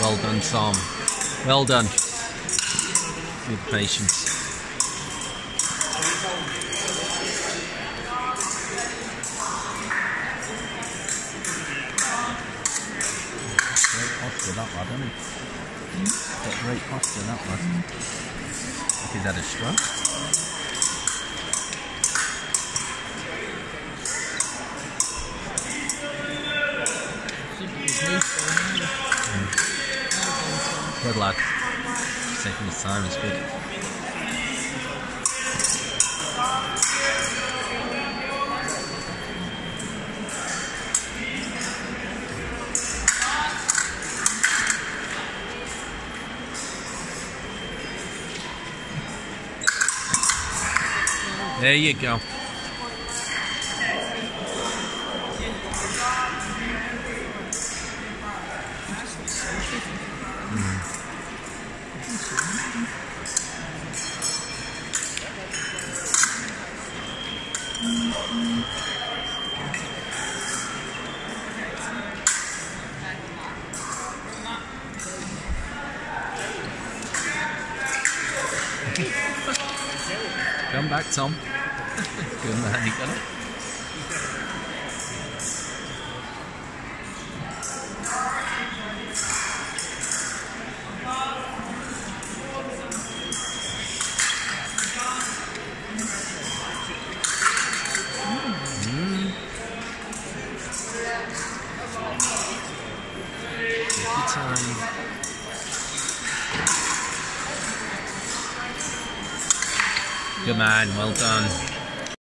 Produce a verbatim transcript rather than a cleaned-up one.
Well done, Tom. Well done. Good patience. Great posture that lad, hasn't he? Got great posture that lad. Like he's had a stroke. Good lad. He's taking his time, it's good. There you go. Mm. Come back, Tom. Good man, you got it. Mm. Take your time. Good man, well done.